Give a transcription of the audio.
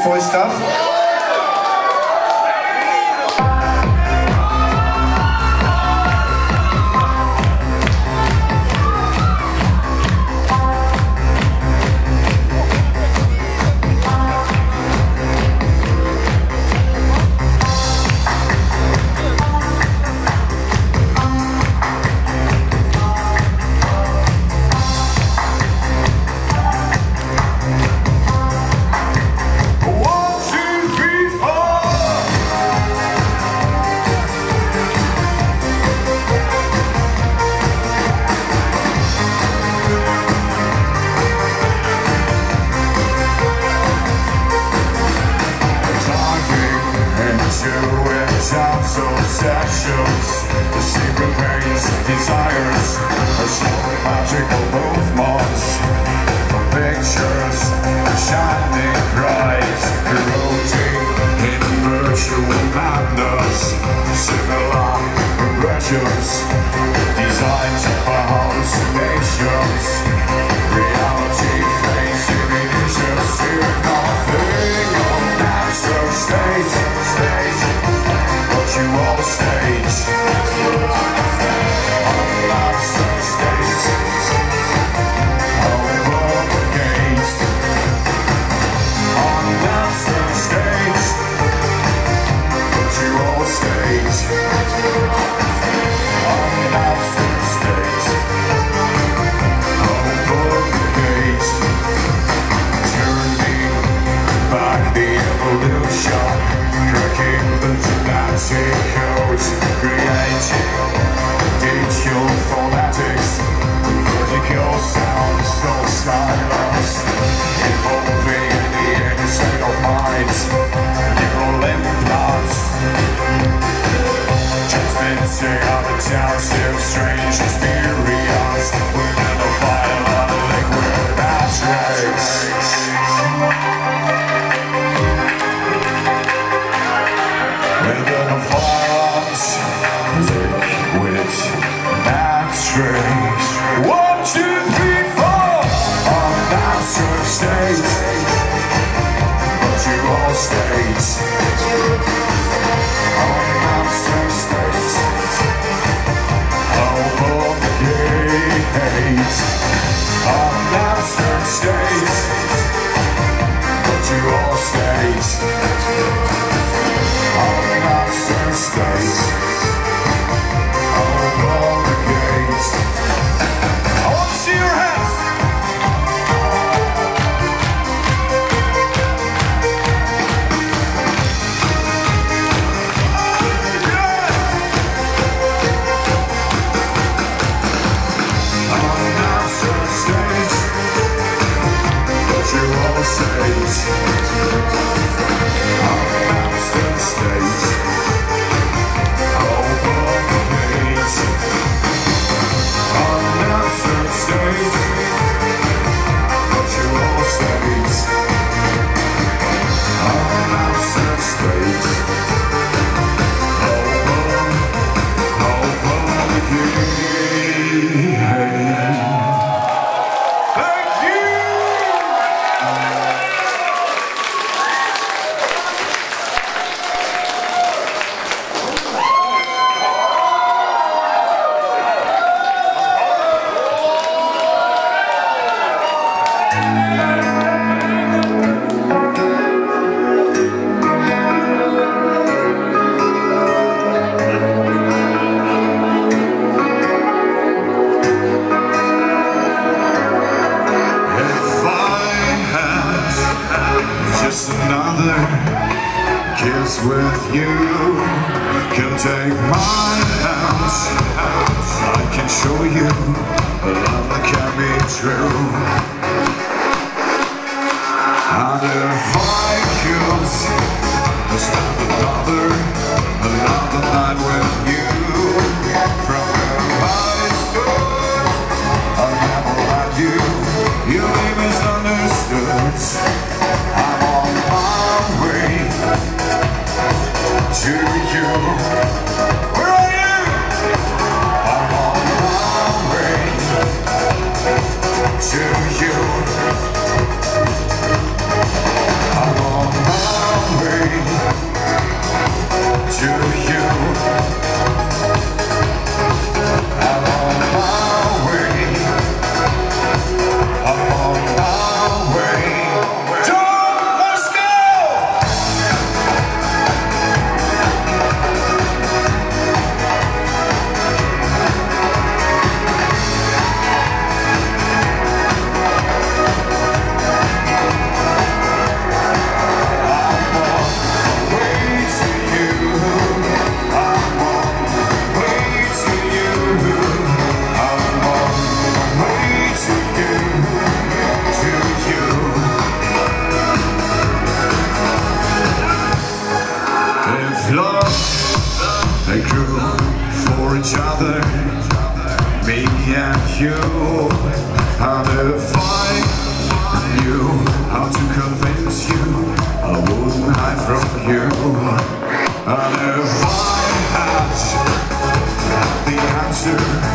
for stuff. Obsessions, the secret pains, desires, a slow magical movements, pictures, shining bright, corroding in virtual madness, similar progressions, designed for hallucinations, reality facing illusions, fear nothing on abstract stage. You on the stage, on the abstract stage, over the gates, on the abstract stage, put you on the stage, on the abstract stage, over the gates, turning back the evolution. Cracking the genetic codes, creating digital phonetics, vertical sounds, so silence, evolving in the inner state of mind, neural implants, transmitting out the township, strange experience, within the fire of the liquid matrix. One, two, three, four. On abstract stage, but you all stage. On abstract stage, over the gate. On abstract stage, but you all stage. On abstract stage. With you, can take my hands, I can show you a love that can be true. And if I could spend another night with you, from where I stood, I never had you, you misunderstood. I'm on my way to you. Where are you? I'm on my way to you. I'm on my you. And if I knew how to convince you, I wouldn't hide from you. And if I had the answer,